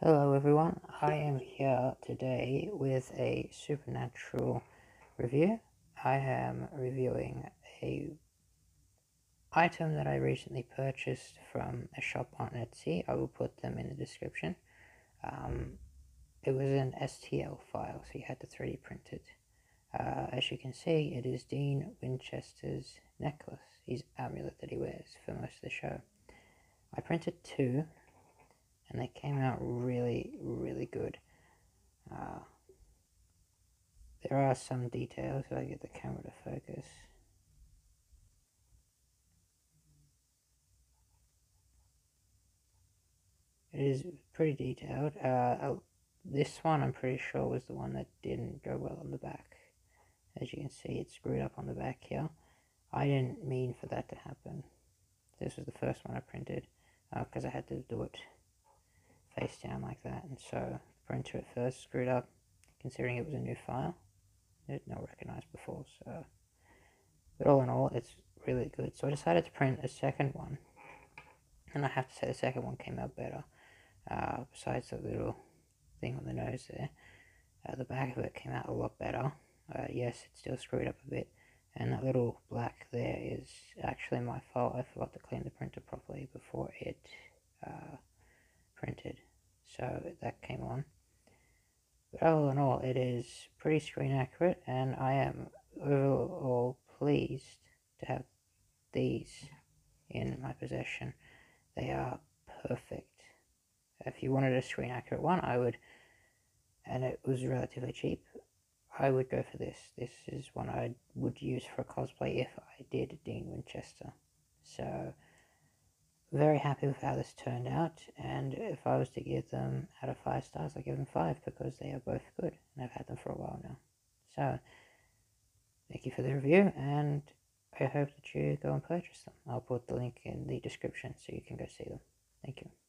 Hello everyone, I am here today with a Supernatural review. I am reviewing a item that I recently purchased from a shop on Etsy. I will put them in the description. It was an STL file, so you had to 3D print it. As you can see, it is Dean Winchester's necklace, his amulet that he wears for most of the show. I printed two, and they came out really good. There are some details, if I get the camera to focus. It is pretty detailed. This one I'm pretty sure was the one that didn't go well on the back. As you can see, it's screwed up on the back here. I didn't mean for that to happen. This was the first one I printed because I had to do it face down like that, and so the printer at first screwed up, considering it was a new file. It had not recognized before, so. But all in all, it's really good. So I decided to print a second one, and I have to say the second one came out better. Besides the little thing on the nose there, the back of it came out a lot better. Yes, it's still screwed up a bit, and that little black there is actually my fault. I forgot to clean the printer properly before it printed, so that came on. But all in all, it is pretty screen accurate, and I am overall pleased to have these in my possession. They are perfect. If you wanted a screen accurate one, I would, and it was relatively cheap, I would go for this. This is one I would use for a cosplay if I did Dean Winchester. So, very happy with how this turned out, and if I was to give them out of 5 stars, I'd give them 5 because they are both good, and I've had them for a while now. So, thank you for the review, and I hope that you go and purchase them. I'll put the link in the description so you can go see them. Thank you.